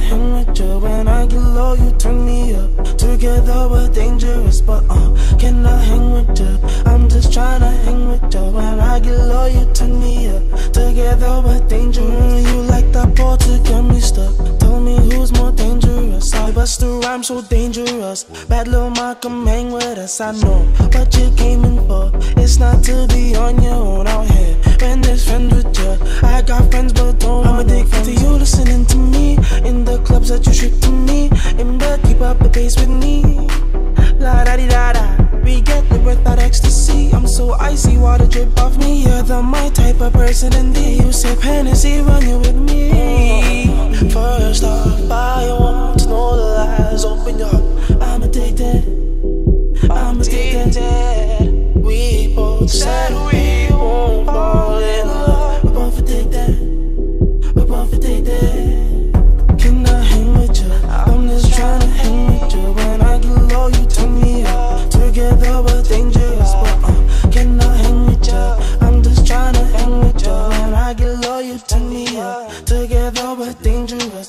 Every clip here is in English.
hang with you. When I get low, you turn me up. Together we're dangerous, but can I hang with you? I'm just tryna hang with you. When I get low, you turn me up. Together we're dangerous. You like that ball to get me stuck. Tell me who's more dangerous. I bust a rhyme so dangerous. Bad little Malcolm, hang with us. I know what you came in for. It's not to be on your own out here. When there's friends with you, I got friends but don't. I'm addicted to you, listening to me. In the clubs that you trick to me. In bed, keep up the pace with me. La da di da da. We get it without ecstasy. I'm so icy, water drip off me. You're the my type of person, indeed. You sip Hennessy when you're with me. First off, I want to know the lies. Open your heart. I'm addicted. I'm addicted. We both said we won't fall in love. We're both addicted. We're both addicted. Can I hang with you? I'm just trying to hang with you. When I get low, you turn me up. Together we're dangerous, but can I hang with you? I'm just trying to hang with you. When I get low, you turn me up. Together we're dangerous.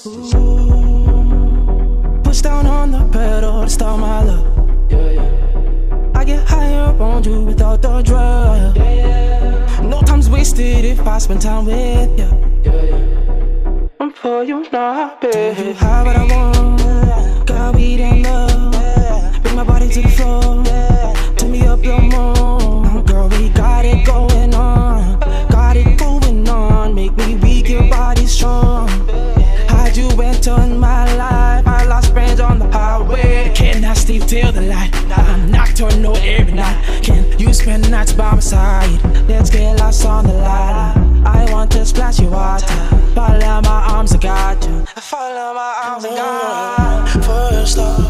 Ooh. Push down on the pedal to start my love. I get higher on you without the drug. No time's wasted if I spend time with you. I'm for you now, baby. You have what I want. Got weed and love. Bring my body to the floor. Turn me up your moan. Girl, we got it going on. Got it going on. Make me weak, your body strong. How'd you enter in my life? I lost friends on the highway. Cannot sleep till the light. I'm nocturnal every night. Can you spend nights by my side? Let's get lost on the line. I want to splash your water. Fall in my arms, I got you. Fall in my arms, I got you. First off,